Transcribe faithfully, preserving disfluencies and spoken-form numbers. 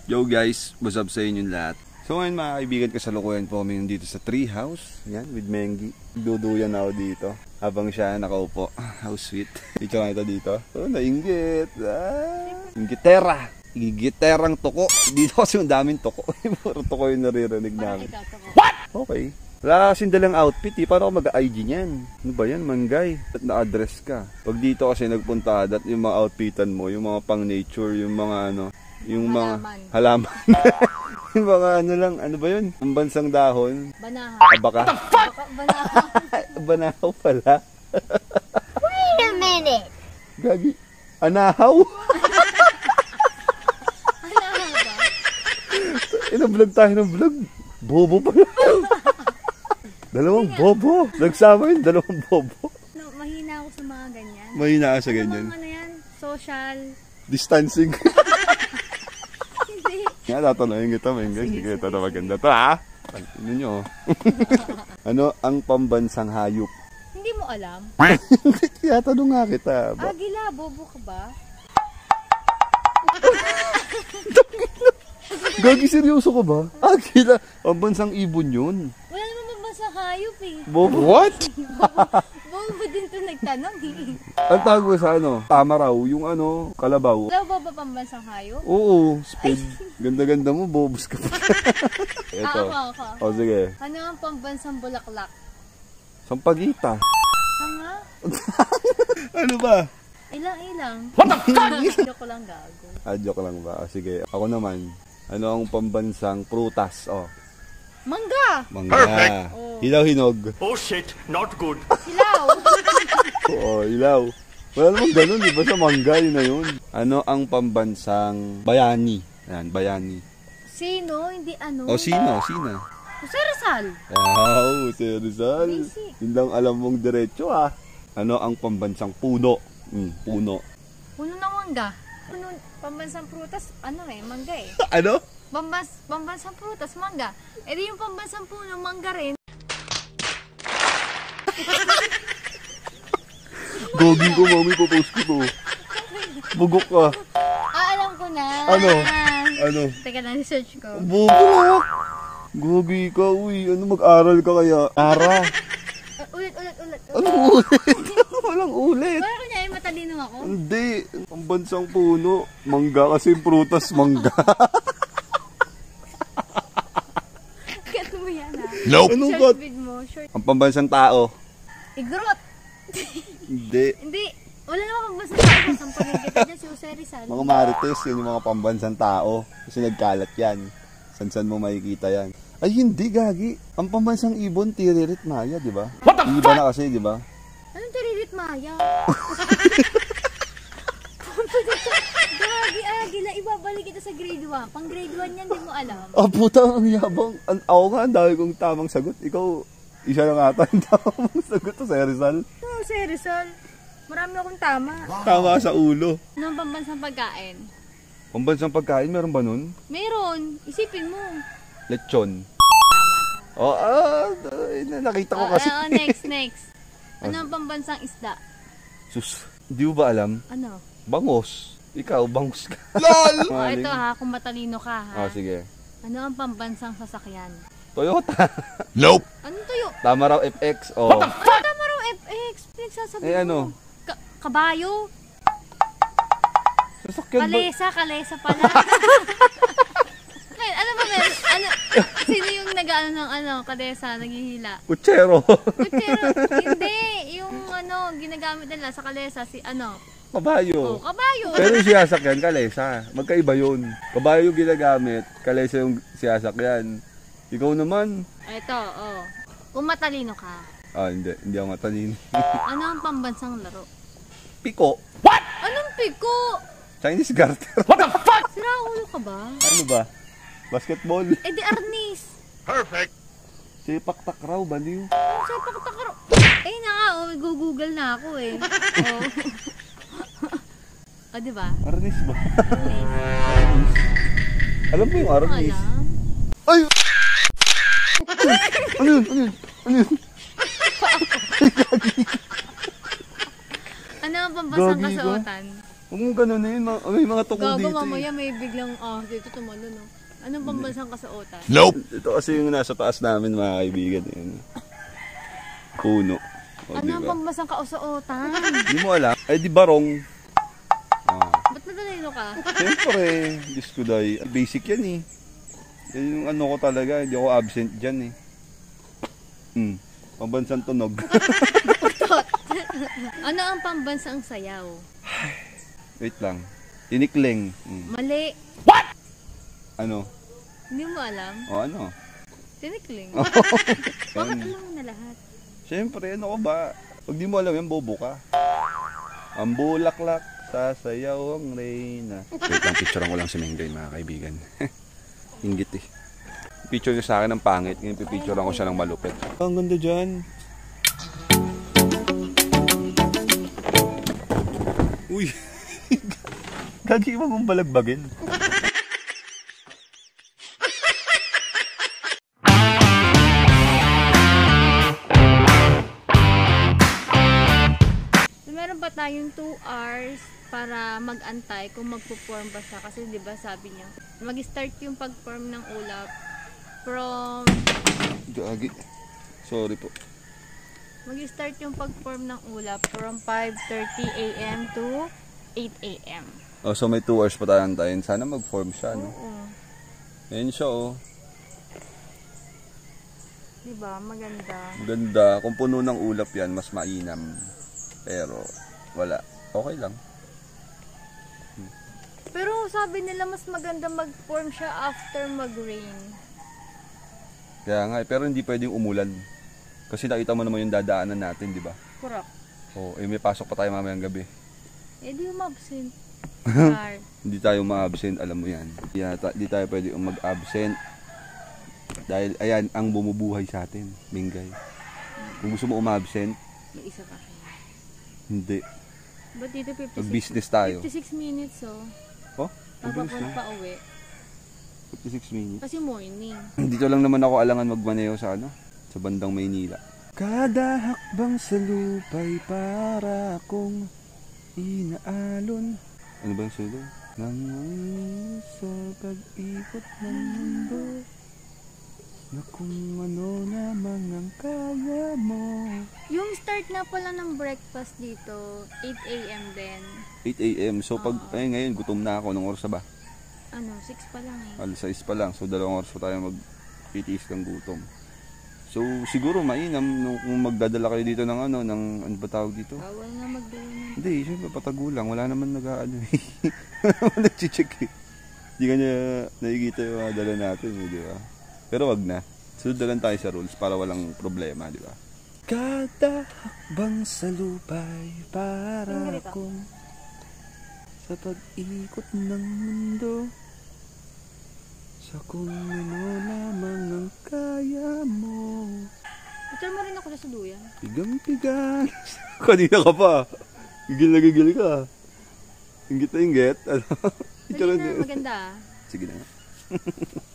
Yo guys, what's up sa inyong lahat? So ngayon mga kaibigan, kasalukuyan po kami dito sa tree house. Yan, with Mengi. Duduyan ako dito habang siya nakaupo. How sweet. Ito nga ito dito. Oh, nainggit. Ah, inggitera. Inggiterang tuko. Dito kasi yung daming tuko. Puro tuko yung naririnig namin. What? Okay. Wala kasing dalang outfit eh. Paano ako mag-I G niyan? Ano ba yan, manggay? At na-address ka. Pag dito kasi nagpunta at yung mga outfitan mo, yung mga pang nature, yung mga ano, yung mga halaman. Yung mga ano lang, ano ba yun? Ang bansang dahon. Banahaw. Abaka. What the fuck? Banahaw. Banahaw pala. Wait a minute. Gagi. Anahaw. Anahaw ba? Ina-vlog tayo ng vlog. Bobo pala. Dalawang bobo. Nagsama yun, dalawang bobo. No, mahina ako sa mga ganyan. Mahina ka sa ganyan. Ano, ano yan? Social. Distancing. Hindi. Nga, tatanungin kita, Menggay. Sige, ito na maganda to, ha? Ano nyo? Ano ang pambansang hayop? Hindi mo alam? Kaya tanong nga kita. Ba? Agila, bobo ka ba? Gagi, seryoso ka ba? Agila, pambansang ibon yun. Wala naman pambansang hayop eh. Bobo, what? Bobo din to nagtanong eh. Ang tawag ko sa ano? Tama raw, yung ano, kalabaw. Wala ba ba pambansang hayop? Oo, speed. Ganda-ganda mo, bobos ka pa. Ito. Ah, ako, ako. O, sige. Ano ang pambansang bulaklak? Sampagita. Tanga? Ano ba? Ilang-ilang. What the fuck? Joke ko lang, gago. Ah, joke lang ba? Sige, ako naman. Ano ang pambansang prutas? Oh. Mangga! Mangga. Oh. Hilaw hinog. Oh shit, not good. Hilaw! Oo, ilaw. Wala namang ganun, di ba sa mangga, yun na yun. Ano ang pambansang bayani? Ayan, bayani. Sino? Hindi ano? O, sino? Sino? Jose Rizal. Wow, si Rizal. Basic. Yun lang alam mong diretso, ha? Ano ang pambansang puno? Hmm, puno. Puno ng mangga. Puno, pambansang prutas, ano eh, mangga eh. Ano? Pambans, pambansang prutas, mangga. E di yung pambansang puno, mangga rin. Gogi ko, mami, popost ko to. Bugok ka. Ah, alam ko na. Ano? Ano? Teka lang, research ko. Bugo. Gogi ka, uy. Ano, mag-aral ka kaya? Ara. Uh, ulit, ulit, ulit. Ano ulit? Walang ulit. Wala ko niya, eh, matalino ako. Hindi. Ang bansang puno. Mangga kasi prutas, mangga. Kat mo yan ha. Nope. Ano Short vid mo, short. Ang pambansang tao. Igrot. Hindi. Hindi. Wala naman pambansang tao. Sampagin kita dyan si Jose Rizal. Mga marites, yun yung mga pambansang tao. Kasi nagkalat yan. San-san mo makikita yan. Ay, hindi, gagi. Ang pambansang ibon, Tiririt Maya, di ba? What the fuck? Iba na kasi, di ba? Anong Tiririt Maya? Gagi, agila. Ibabalik kita sa grade one. Pang grade one yan, di mo alam. Ah, puta, ang yabang. An ako nga, ang dami kong tamang sagot. Ikaw, isa lang ata ang tamang sagot to, Sir Rizal. Oo, Jose Rizal. Marami akong tama. Tama sa ulo. Anong pambansang pagkain? Pambansang pagkain, meron ba nun? Meron. Isipin mo. Lechon. Tama. Oh, ah, ay, nakita ko Oh, kasi. oh, next, next. Ano ang pambansang isda? Sus, di mo ba alam? Ano? Bangos. Ikaw, bangus ka. Oh, ito ha, kung matalino ka ha. Oh, sige. Ano ang pambansang sasakyan? Toyota. Nope. Anong tuyo? Tama raw F X. Oh. Tama raw F X. Pinagsasabi Eh, mo. ano? Ka kabayo? Sasakyan ba? Kalesa, kalesa pala. Ngayon, ano ba meron? Ano, sino yung nag-ano ng ano, kalesa, naghihila? Kutsero. Kutsero, hindi. Yung ano, ginagamit nila sa kalesa, si ano? Kabayo. Oh, kabayo. Pero yung siyasakyan, kalesa. Magkaiba yun. Kabayo yung ginagamit, kalesa yung siyasakyan. Ikaw naman. Ito, oh. Kung matalino ka, Ah, hindi. Hindi ako matalino. ano ang pambansang laro? Piko. Anong piko? Chinese garter. Sira ulo ka ba? Ano ba? Basketball. Eh di arnis. Perfect. Sepak takraw, baliw. Sa pagkakaro. Eh na nga, oh, google na ako eh. Oh. O, di ba? Arnis ba? Arnis. Alam mo yung arnis? Alam. Ay! Ano yun? Ano yun? Ano yun? Ano ang pambansang Gagi ka? kasuotan? Huwag mong ganun yun. Ma- may mga tuko Gago, dito mamaya eh. may biglang, ah, dito tumalo, no? Anong pambansang kasuotan? Nope! Ito kasi yung nasa taas namin mga kaibigan. Yun. Puno. O, Ano ang diba? pambansang kausuotan? Di mo alam. Ay, di barong. Ah. Ba't natalino ka? Siyempre, Diyos ko dahi. Basic yan eh. Yan yung ano ko talaga. Hindi ako absent dyan eh. Hmm. Pambansang tunog. Ano ang pambansang sayaw? Wait lang. Tinikling. Hmm. Mali. Ano? Hindi mo alam? O ano? Tinikling. Bakit Yan. alam mo na lahat? Siyempre, ano ko ba? Pag di mo alam yan, bobo ka. Ang bulaklak, sasayaw ang reyna. Wait lang, picturean ko lang si Mengay, mga kaibigan. Inggit eh. Picture niya sa akin ng pangit, ngayon pipicturean ko siya ng malupit. Ang ganda dyan. Uy! Gagi mo mong balagbagin. Meron pa tayong two hours para mag-antay kung magpo-form ba siya. Kasi di ba sabi niya, mag-start yung pag-form ng ulap from... Gagi. Sorry po. Mag-start yung pag-form ng ulap from five thirty a m to eight a m Oh, so may two hours pa tayo antayin. Sana mag-form siya, no? Oo. Ayan siya, oh. Diba? Maganda. Maganda. Kung puno ng ulap yan, mas mainam. Pero, wala. Okay lang. Pero sabi nila mas maganda mag-form siya after mag-rain. Kaya nga, eh, pero hindi pwedeng umulan. Kasi nakita mo naman yung dadaanan natin, di ba? Correct. Oh, eh, may pasok pa tayo mamayang gabi. Eh di umabsent. Char. Hindi tayo ma-absent, alam mo yan. Yata, di tayo pwedeng mag-absent. Dahil, ayan, ang bumubuhay sa atin, Mingay. Kung gusto mo umabsent, May isa pa kayo. hindi. Ba't dito fifty-six? Mag-business tayo. fifty-six minutes, oh. Oh, mabilis Papapunta na. pa uwi. fifty-six minutes. Kasi morning. Dito lang naman ako alangan magmaneho sa ano, sa bandang Maynila. Kada hakbang sa lupay para akong inaalon. Ano ba yung solo? Nang sa pag-ikot ng mundo na kung ano naman ang kaya mo. Yung start na pala ng breakfast dito, eight a m din. eight a m So pag, ay ngayon, gutom na ako. Anong oras na ba? Ano, six pa lang eh. alas sais pa lang. So dalawang oras pa tayo mag-titiis ng gutom. So siguro mainam nung kung magdadala kayo dito ng ano, ng ano ba tawag dito? Bawal na magdala ng... Hindi, syempre patagulang. Wala naman nag-ano eh. Wala naman nag-check eh. Hindi ka niya nakikita yung mga dala natin eh, di ba? Pero wag na. Sunod na lang tayo sa rules para walang problema, di ba? Kada hakbang sa lupay para akong sa pag-ikot ng mundo sa kung ano lamang ang kaya mo. Ito mo rin ako sa duyan. Pigang-pigang. Kanina ka pa. Gigil na gigil ka. Inggit na inggit. Ano? Dali na, maganda ah. Sige na nga.